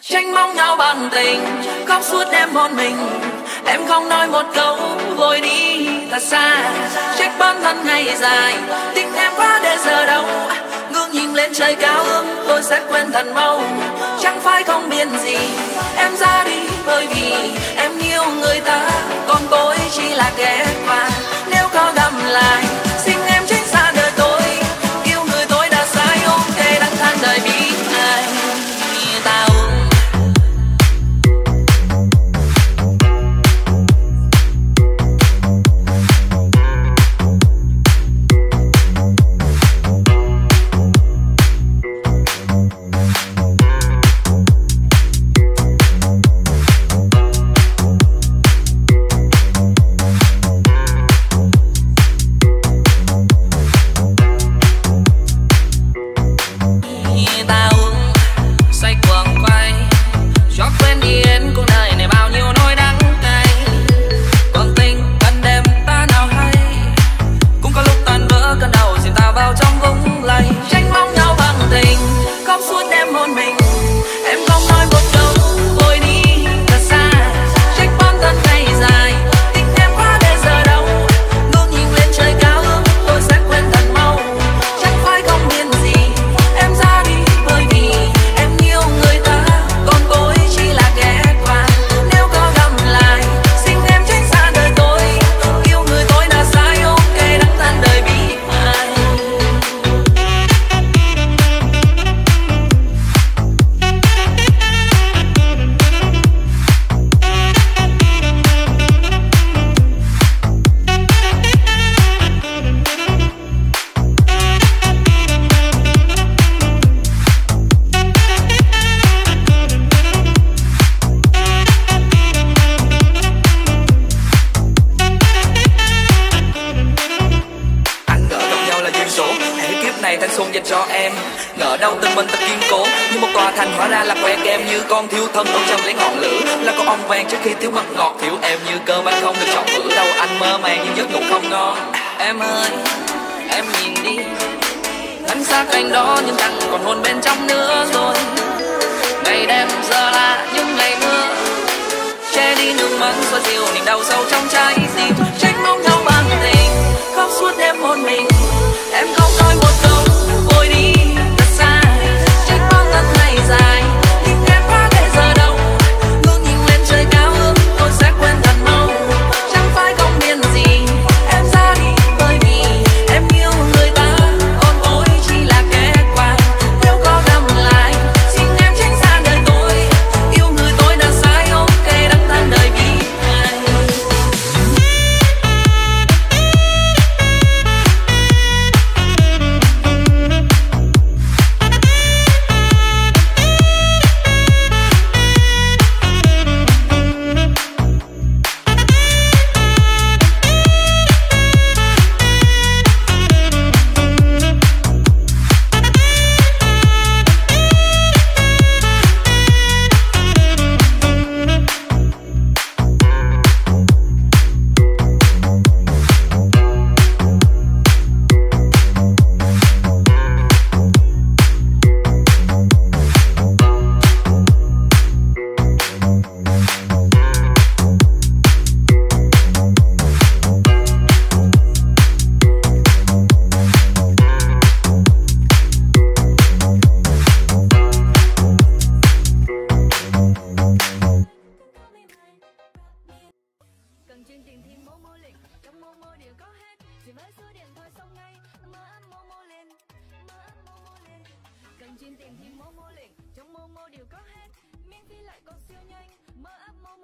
Tranh mong nhau bằng tình, khóc suốt đêm một mình. Em không nói một câu, vội đi thật xa. Trách bản thân ngày dài, tình em quá để giờ đâu. Ngước nhìn lên trời cao ước tôi sẽ quên thật mau. Chẳng phải không biết gì, em ra đi bởi vì em yêu người ta, còn tôi chỉ là ghé qua. Nếu có gặp lại, xin em tránh xa đời tôi. Yêu người tôi đã sai, ok đắng than đời bi ai. Ta cần chuyên tìm thì Momo liền, trong Momo đều có hết, miễn phí lại còn siêu nhanh, mơ áp Momo